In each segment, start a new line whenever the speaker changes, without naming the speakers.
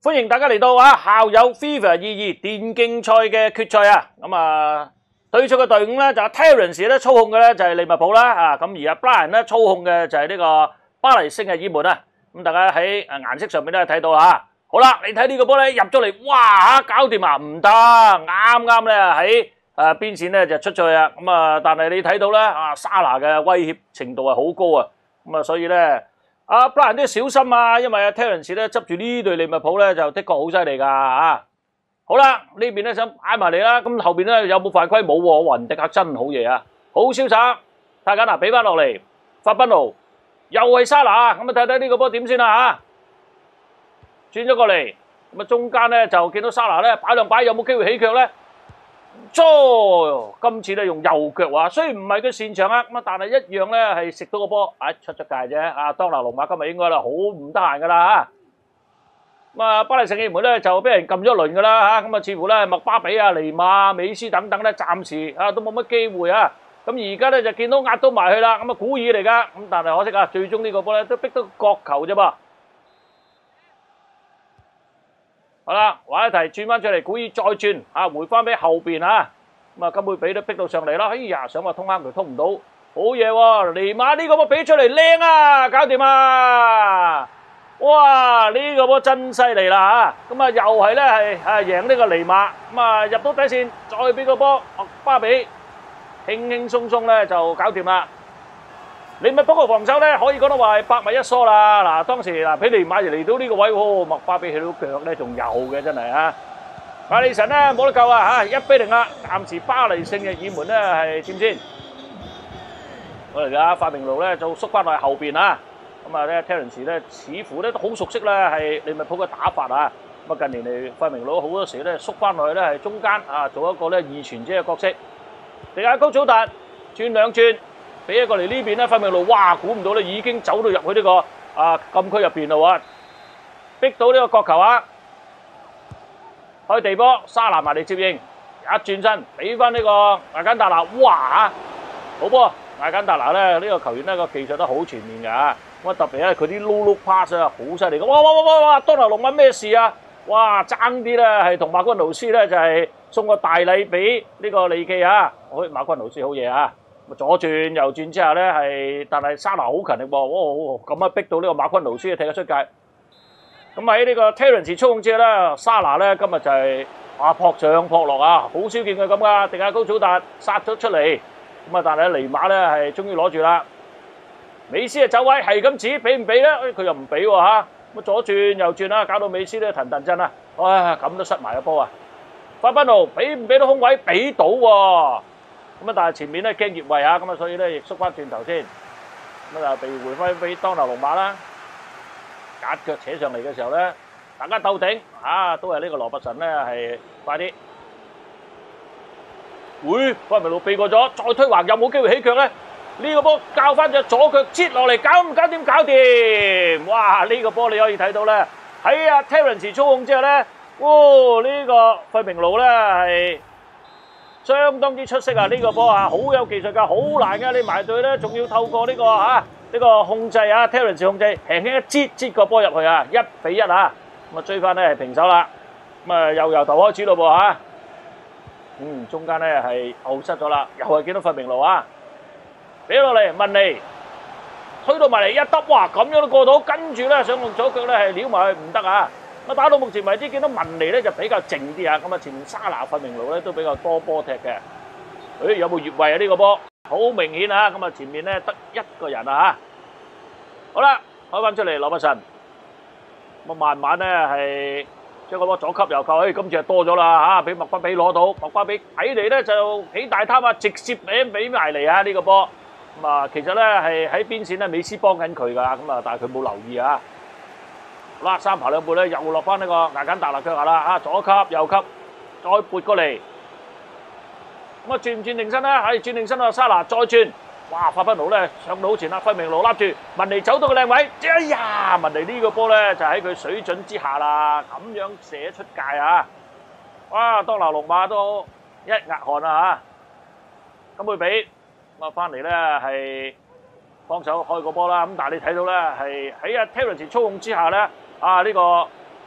歡迎大家嚟到校友 FIFA 22電競賽嘅決賽啊！咁對出嘅隊伍咧就Terence 咧操控嘅咧就係利物浦啦咁而Brian 咧操控嘅就係呢個巴黎聖日耳門啊！咁大家喺顏色上面都睇到好啦，你睇呢個波咧入咗嚟，哇搞掂啊！唔得，啱啱咧喺邊線咧就出咗去啊！但係你睇到咧沙拿嘅威脅程度係好高啊！所以咧。Brian 都要小心啊，因為Terence 咧執住呢隊利物浦咧就的確好犀利噶好啦，呢邊咧想挨埋嚟啦，咁後邊咧有冇犯規？冇喎，雲迪克真好嘢啊，好瀟灑。睇緊俾翻落嚟，法賓奴又係沙拿咁睇睇呢個波點先啦轉咗過嚟，咁中間咧就見到沙拿咧擺兩擺，有冇機會起腳咧？今次咧用右腳雖然唔係佢擅長但係一樣咧係食到個波，出咗界啫。當拿龍馬今日應該好唔得閒噶啦巴黎聖日耳門咧就俾人撳咗一輪噶啦似乎咧麥巴比尼馬、美斯等等咧暫時都冇乜機會咁而家咧就見到壓到埋去啦，古爾嚟噶，但係可惜最終呢個波咧都逼到角球啫噃。好啦，話一提轉翻出嚟，古爾再轉回翻俾後邊金貝比都逼到上嚟啦。哎呀，想話通坑佢通唔到，好嘢喎！尼馬呢個波俾出嚟靚搞掂啊！哇，呢個波真犀利啦又係咧係贏呢個尼馬入到底線，再俾個波麥巴比，輕輕鬆鬆咧就搞掂啦。利物浦嘅防守咧，可以講到話係百密一疏啦。當時俾尼馬嚟到呢個位，麥巴比起到腳咧，仲有嘅真係艾利臣咧冇得救1-0啦。暫時巴黎聖日耳門咧係點先？我嚟噶，法明路咧就縮翻落去後邊Terence 咧似乎咧都好熟悉咧係利物浦嘅打法近年嚟法明路好多時咧縮翻落去咧係中間做一個咧二傳者嘅角色。迪亞高祖達轉兩轉。俾一個嚟呢邊咧，法明路，哇！估唔到咧，已經走到入去呢個禁區入邊啦逼到呢個角球開地波，沙拿埋嚟接應，一轉身俾翻呢個艾簡達拿，哇！好波，艾簡達拿咧呢個球員咧個技術都好全面㗎特別咧佢啲low pass 好犀利㗎，哇！當拿龍揾咩事哇！爭啲咧係同馬昆勞斯咧就係送個大禮俾呢個利記馬昆勞斯好嘢左轉右轉之下咧但係沙拿好勤力喎，咁逼到呢個馬昆勞斯踢得出界。咁喺呢個 Terence 操控之下咧，沙拿咧今日就係撲上撲落好少見佢咁噶。迪亞高祖達殺咗出嚟，但係尼馬咧係終於攞住啦。美斯走位係咁指，俾唔俾咧？佢又唔俾左轉右轉搞到美斯咧騰震咁都失埋個波法賓奴俾唔俾到空位？俾到喎。但係前面咧驚越位所以咧亦縮翻轉頭先，被回翻俾當拿龍馬啦，夾腳扯上嚟嘅時候咧，大家鬥頂都係呢個羅伯臣咧係快啲，法明路避過咗，再推橫有冇機會起腳咧？呢個波教翻隻左腳擠落嚟，搞唔搞掂？搞掂！哇！呢個波你可以睇到咧，喺Terence 操控之後咧，呢個法明路咧係。相當之出色呢個波好有技術㗎，好難㗎，你埋隊咧，仲要透過呢個控制Terence 控制，輕輕一擠個波入去1-1追翻咧係平手啦，又由頭開始咯噃中間咧係後失咗啦，又係見到法明路俾落嚟文尼，推到埋嚟一揼，哇咁樣都過到，跟住咧想用左腳咧係撩埋去唔得打到目前為止，見到文尼咧就比較靜啲前面沙拿法明路咧都比較多波踢嘅。有冇越位呢個波？好明顯前面咧得一個人好啦，開翻出嚟羅伯臣，慢慢咧係將個波左級右扣，今次係多咗啦俾麥巴比攞到，麥巴比睇嚟咧就幾大貪直接俾埋嚟呢個波。其實咧係喺邊線咧，美斯幫緊佢㗎，但係佢冇留意好啦，三爬兩步咧，又落翻呢個艾簡達拿腳下啦左級右級，再撥過嚟，轉唔轉定身咧？轉定身沙拿再轉，哇！法賓奴咧上到好前法明路笠住，文尼走到個靚位，哎呀！文尼呢個波咧就喺佢水準之下啦，咁樣射出界哇！當拿龍馬都一額汗咁會俾翻嚟咧係幫手開個波啦，但係你睇到咧係喺Terence 操控之下咧。呢個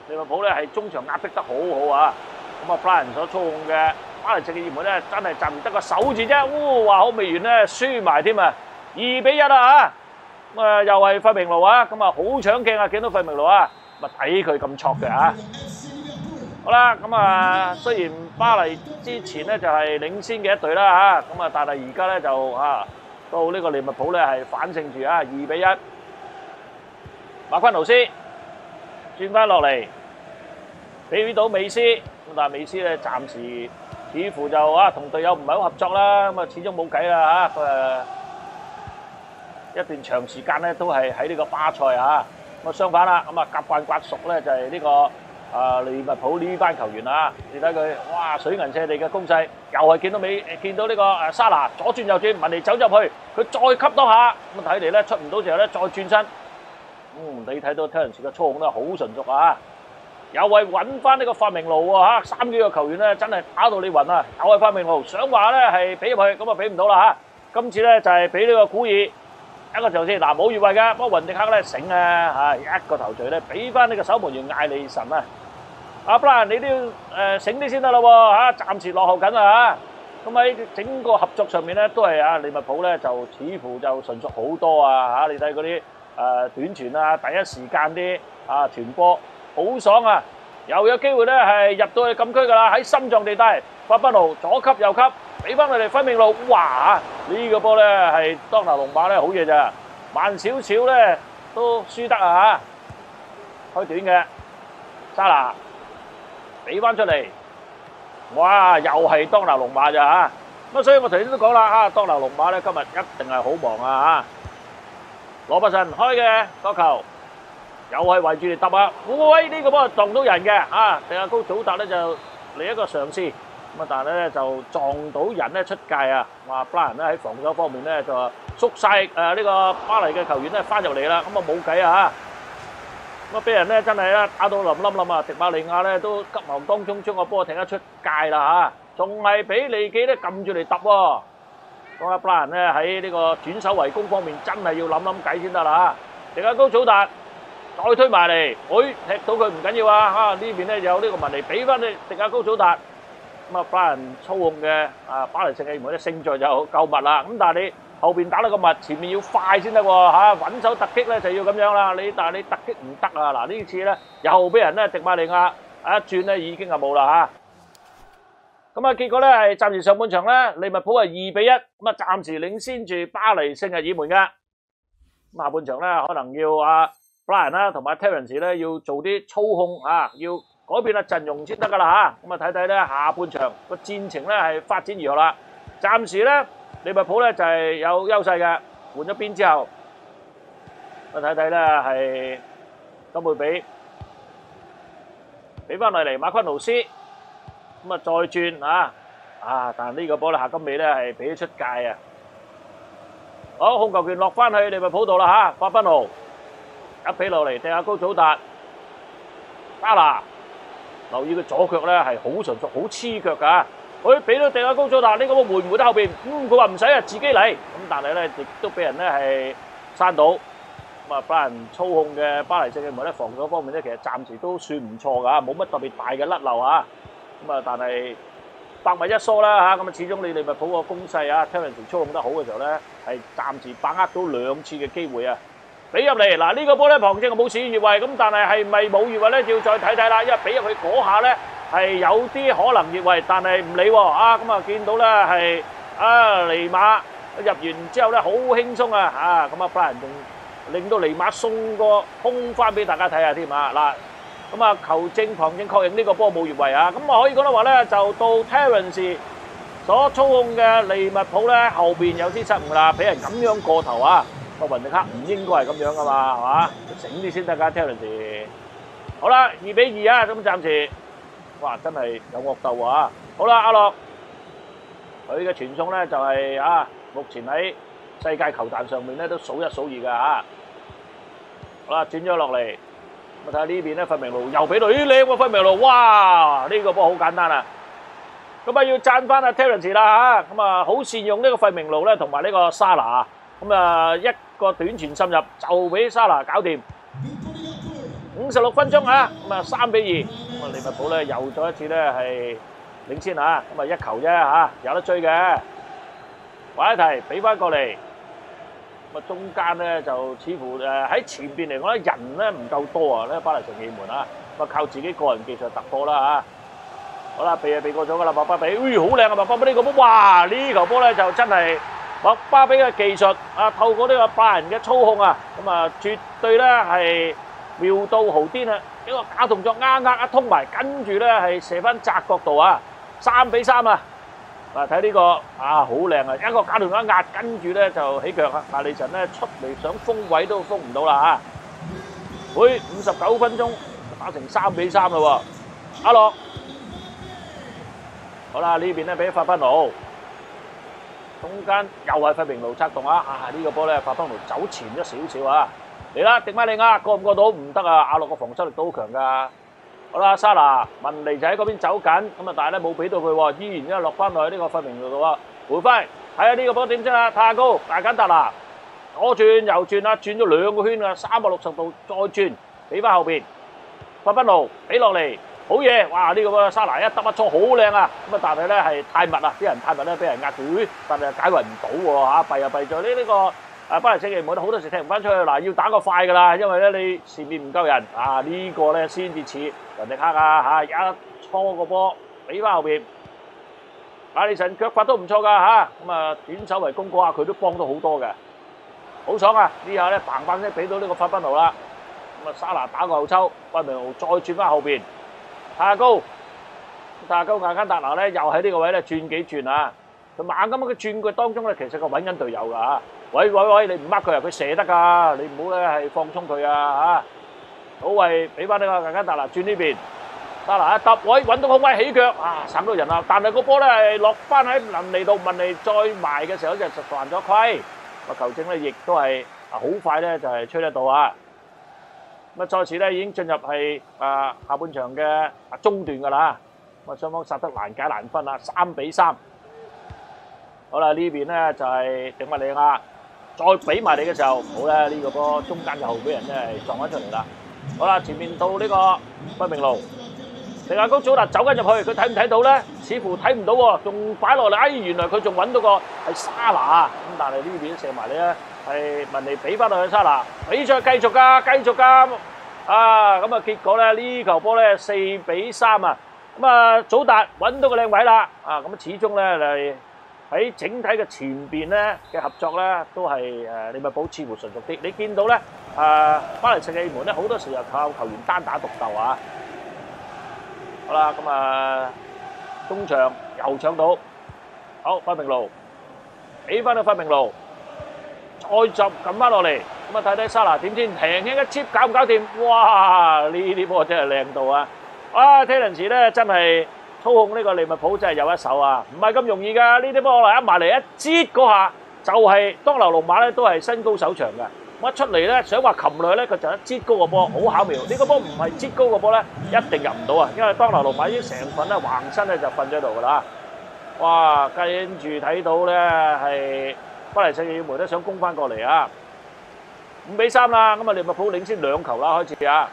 利物浦咧係中場壓迫得好好啊！咁啊，布萊恩所操控嘅巴黎聖日耳門咧，真係暫時得個守字啫。哇，好未完咧，輸埋添啊！2-1啊！咁啊，又係費明路啊！咁啊，好搶鏡啊！見到費明路啊，咪睇佢咁挫嘅嚇。好啦，咁啊，雖然巴黎之前咧就係領先嘅一隊啦嚇，咁啊，但係而家咧就到呢個利物浦咧係反勝住啊，2-1。馬昆奴斯轉翻落嚟，俾到美斯，咁但係美斯咧暫時似乎就同隊友唔係好合作啦，咁啊始終冇計啦嚇，佢一段長時間咧都係喺呢個巴塞啊，咁啊相反啦，咁啊夾慣刮熟咧就係呢個。利物浦呢班球員啊，你睇佢，哇水銀瀉地嘅攻勢，又係見到呢個沙拿左轉右轉，文尼走入去，佢再吸多下，咁睇嚟咧出唔到時候咧再轉身，你睇到Terence嘅操控都好純熟啊，又係揾翻呢個發明路喎嚇，3幾個球員咧真係打到你暈啊，又係發明路，想話咧係俾入去，咁啊俾唔到啦嚇，今次咧就係俾呢個古爾。一個球先，嗱冇越位嘅，不過雲迪克咧醒啊，一個頭槌咧俾翻呢個守門員艾利臣啊！阿布蘭你都要醒啲先得咯喎嚇，暫時落後緊啊嚇！咁喺整個合作上面咧都係利物浦咧就似乎就純熟好多啊嚇！你睇嗰啲短傳啊，第一時間啲傳波好爽啊！又有機會咧係入到去禁區㗎啦，喺心臟地帶，法賓奴左級右級。俾翻佢哋分命路，哇！呢個波咧係當拿龍馬咧好嘢咋，慢少少咧都輸得啊嚇！開短嘅沙拿俾翻出嚟，哇！又係當拿龍馬咋嚇？咁所以我頭先都講啦，當拿龍馬咧今日一定係好忙啊嚇！羅伯臣開嘅角球，又係圍住嚟揼啊！喂，呢個波撞到人嘅嚇，迪亞高祖達咧就嚟一個嘗試。咁但係咧就撞到人咧出界啊！話布萊恩咧喺防守方面咧就縮晒呢個巴黎嘅球員咧翻入嚟啦，咁啊冇計啊嚇！咁啊俾人咧真係咧打到冧啊！迪馬利亞咧都急忙當中將個波踢得出界啦嚇，仲係俾利記咧撳住嚟揼喎！咁啊布萊恩咧喺呢個轉守為攻方面真係要諗計先得啦嚇！迪亞高祖達再推埋嚟，踢到佢唔緊要啊嚇！呢邊咧有呢個文尼俾翻你迪亞高祖達。咁啊，巴人操控嘅巴黎聖日耳門嘅勝在就夠密啦。咁但係你後邊打得咁密，前面要快先得喎嚇，穩手突擊咧就要咁樣啦。但係你突擊唔得啊！嗱呢次咧又俾人咧迪馬利亞一轉咧已經係冇啦嚇。咁啊結果咧係暫時上半場咧利物浦係2-1，咁啊暫時領先住巴黎聖日耳門嘅。咁下半場咧可能要布萊恩啦同埋 Terence 咧要做啲操控要。改變啦陣容先得噶啦嚇，咁啊睇睇咧下半場個戰情咧係發展如何啦。暫時咧利物浦咧就係有優勢嘅，換咗邊之後，我睇睇咧係金貝俾翻落嚟馬昆奴斯，咁啊再轉但係呢個波咧下金尾咧係俾咗出界啊。好，控球權落翻去利物浦度啦嚇，法賓奴一俾落嚟，掟下高祖達，加拿。留意佢左腳咧係好純熟、好黐腳㗎。佢俾到掟下高祖達，呢個會唔會得後邊？佢話唔使啊，自己嚟。咁但係咧亦都俾人咧係閂到。咁啊，巴人操控嘅巴黎聖日耳門咧防守方面咧，其實暫時都算唔錯㗎，冇乜特別大嘅甩漏啊。咁啊，但係百密一疏啦嚇。咁啊，始終你利物浦個攻勢Terence 操控得好嘅時候咧，係暫時把握到2次嘅機會啊。俾入嚟嗱呢個波咧，旁證冇示越位，咁但係係咪冇越位咧？要再睇睇啦，因為俾入去嗰下咧係有啲可能越位，但係唔理喎咁啊見到咧係尼馬入完之後咧好輕鬆啊咁啊布萊恩仲令到尼馬送個空翻俾大家睇下添嗱，咁啊球證旁證確認呢個波冇越位咁啊可以講得話咧就到 Terence 所操控嘅利物浦咧後邊有啲失誤啦，俾人咁樣過頭雲迪克唔應該係咁樣噶嘛，係嘛？醒啲先得㗎 Terence。好啦，2-2咁暫時，哇真係有惡鬥好啦，阿樂佢嘅傳送咧就係目前喺世界球壇上面咧都數一數二㗎好啦，轉咗落嚟，咁睇下呢邊咧，費明路又俾到，靚喎費明路，哇！呢個波好簡單啊！咁啊要讚翻Terence啦咁啊好善用呢個費明路咧，同埋呢個沙拿咁啊一個短傳深入就俾沙拿搞掂。 56分鐘啊，咁啊3-2，咁啊利物浦咧又再一次咧係領先啊，咁啊1球啫嚇，有得追嘅。話一提，俾翻過嚟，咁啊中間咧就似乎喺前邊嚟講咧人咧唔夠多啊，呢巴黎聖日耳門啊，咁啊靠自己個人技術突破啦嚇。好啦，避過咗噶啦，麥巴比，好靚啊麥巴比呢個波，哇呢球波咧就真係麥巴比嘅技術啊，透過呢個拜仁嘅操控啊，咁啊絕對咧係妙到毫巔啊！一個假動作一通埋，跟住咧係射翻窄角度啊，3-3啊！嗱睇呢個啊好靚啊，一個假動作壓，跟住咧就起腳啊！艾利臣咧出嚟想封位都封唔到啦嚇！會59分鐘打成3-3啦喎，阿樂。好啦，呢邊咧俾法賓奴，中間又係費明奴策動啊！呢個波咧法賓奴走前咗少少啊！嚟啦，迪馬利亞過唔過到？唔得啊！阿樂個防守力都好強噶。好啦，沙拿文尼就喺嗰邊走緊，咁啊但係咧冇俾到佢喎，依然咧落翻落去呢個費明奴度啊！回翻睇下呢個波點先啊！太高大簡達拿左轉右轉啊，轉咗2個圈啊，360度再轉，俾翻後邊法賓奴俾落嚟。好嘢！哇！呢個沙拿一得一錯好靚啊！咁啊，但係咧係太密啊，啲人太密咧，俾人壓住，但係解圍唔到喎嚇，弊在呢個巴黎聖日耳門好多時踢唔翻出去嗱，要打個快㗎啦，因為咧你前面唔夠人啊，呢個咧先至似人哋克啊嚇，一搓個波俾翻後邊，艾利臣腳法都唔錯㗎嚇，咁啊短手為攻嗰下佢都幫到好多嘅，好爽啊！呢下咧砰砰聲俾到呢個法賓奴啦，咁啊沙拿打個後抽，費明奴再轉翻後邊。太高亞簡達拿咧，又喺呢個位咧轉幾轉啊！佢猛咁嘅轉佢當中咧，其實佢揾緊隊友㗎嚇。喂，你唔掹佢啊，佢射得㗎，你唔好咧係放鬆佢啊嚇！好位俾翻呢個亞簡達拿轉呢邊，達拿一揼，喂揾到空位起腳啊，省到人啊！但係個波咧係落翻喺文尼度，文尼再埋嘅時候就犯咗規。個球證咧亦都係好快咧就係吹得到啊！咁啊，賽事咧已經進入係下半場嘅中段㗎啦，咁啊雙方殺得難解難分啦，3-3。好啦，呢邊咧就係迪馬利亞，再俾埋你嘅時候，好啦，呢個波中間嘅後備人咧係撞翻出嚟啦。好啦，前面到呢個費明奴，迪亞高祖達走緊入去，佢睇唔睇到咧？似乎睇唔到喎，仲擺落嚟，原來佢仲揾到個係沙拿，咁但係呢邊射埋你咧。係文尼俾翻落去沙拿，比賽繼續㗎，啊咁啊結果咧呢球波咧4-3啊，咁啊祖達揾到個靚位啦，啊咁始終咧喺整體嘅前邊咧嘅合作咧都係利物浦似乎純熟啲，你見到咧巴黎聖日耳門咧好多時候靠球員單打獨鬥啊，好啦咁啊中場又搶到，好費明奴俾翻到費明奴。再執撳翻落嚟，咁啊睇睇沙拿點先，輕輕一接搞唔搞掂？哇！呢啲波真係靚到啊！啊，聽人詞咧真係操控呢個利物浦真係有一手啊，唔係咁容易㗎。呢啲波嚟一埋嚟一擠嗰下，就係當流龍馬咧都係身高手長嘅，一出嚟咧想話擒落去咧，佢就一擠高個波，好巧妙。呢個波唔係擠高個波咧，一定入唔到啊，因為當流龍馬已經成份咧橫身咧就瞓咗喺度㗎啦。哇！跟住睇到咧係。巴黎聖日耳門都想攻翻過嚟啊！5-3啦，咁啊利物浦領先2球啦，開始啊！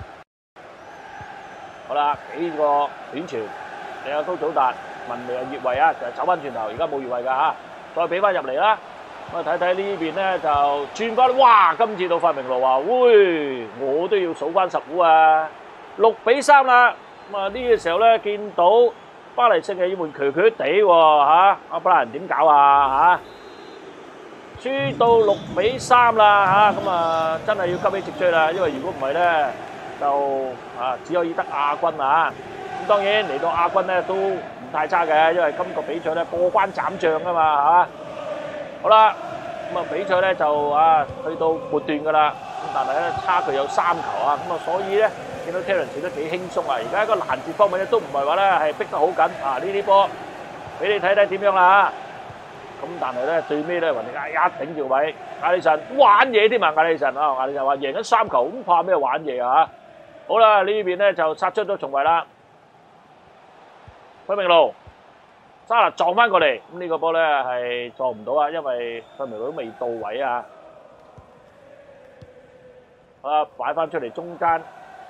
好啦，幾個短傳，你有高祖達、文尼啊越位啊，就走翻轉頭，而家冇越位㗎嚇，再俾翻入嚟啦。咁啊睇睇呢邊咧就轉翻，哇！今次到費明奴話，喂，我都要數翻10糊啊！6-3啦，咁啊呢個時候咧見到巴黎聖日耳門強強地喎嚇，阿布蘭點搞啊嚇？輸到6-3啦嚇，咁啊真係要急起直追啦，因為如果唔係咧，就只可以得亞軍啊！咁當然嚟到亞軍咧都唔太差嘅，因為今個比賽咧過關斬將啊嘛嚇。好啦，咁啊比賽咧就去到末段噶啦，咁但係咧差距有3球啊，咁啊所以咧見到 Terence 都幾輕鬆啊！而家一個攔截方面咧都唔係話咧係逼得好緊啊！呢啲波俾你睇睇點樣啦嚇。咁但係咧最尾咧雲迪加一頂住位，艾利臣玩嘢添啊！艾利臣話贏咗3球，咁怕咩玩嘢啊？好啦，呢邊咧就殺出咗重圍啦。費明奴沙拿撞翻過嚟，咁呢個波咧係撞唔到啊，因為費明奴都未到位啊。好啦，擺翻出嚟中間，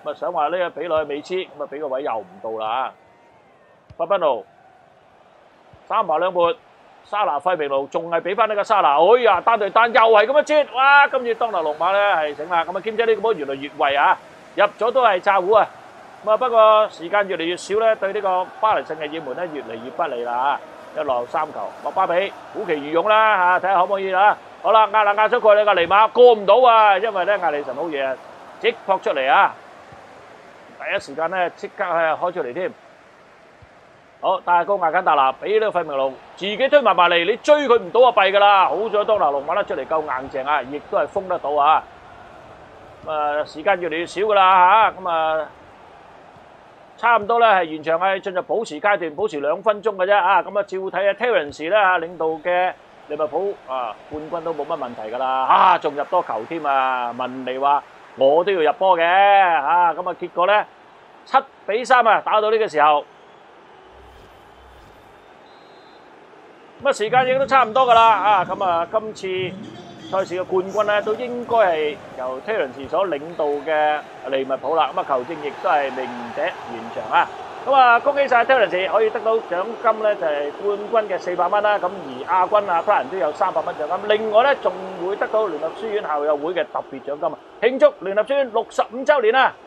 咁啊想話呢個俾落去美斯，咁啊俾個位又唔到啦。法賓奴三爬兩撥，沙拿費明路仲係俾翻呢個沙拿，哎呀單對單又係咁樣接，哇！今次當拿龍馬咧係醒啦，咁啊兼且呢個波越嚟越位啊，入咗都係詐糊啊。咁啊不過時間越嚟越少咧，對呢個巴黎聖日耳門咧越嚟越不利啦嚇，一落三球，麥巴比虎其如湧啦嚇，睇下可唔可以啦。好啦，壓出過你個尼馬過唔到啊，因為咧艾利臣好嘢啊，即撲出嚟啊，第一時間咧即刻係開出嚟添。好，帶高亞簡達拿俾呢個費明路，自己推埋嚟，你追佢唔到啊，弊噶啦！好彩當拿龍馬得出嚟夠硬淨啊，亦都係封得到啊。咁啊，時間越嚟越少噶啦嚇，咁啊差唔多咧係完場係進入保持階段，保持2分鐘嘅啫啊。咁啊，照睇啊 Terence 咧嚇領導嘅利物浦啊冠軍都冇乜問題噶啦啊，仲入多球添啊！文尼話我都要入波嘅啊，咁啊結果咧7-3啊，打到呢個時候。咁啊，時間亦都差唔多噶啦啊！咁啊，今次賽事嘅冠軍咧，都應該係由 Terence 所領導嘅利物浦啦。咁啊，球證亦都係明者完場啊！咁啊，恭喜晒 Terence 可以得到獎金咧，就係冠軍嘅400蚊啦。咁而亞軍啊 Brian 都有300蚊獎金。另外咧，仲會得到聯合書院校友會嘅特別獎金啊！慶祝聯合書院65週年啊！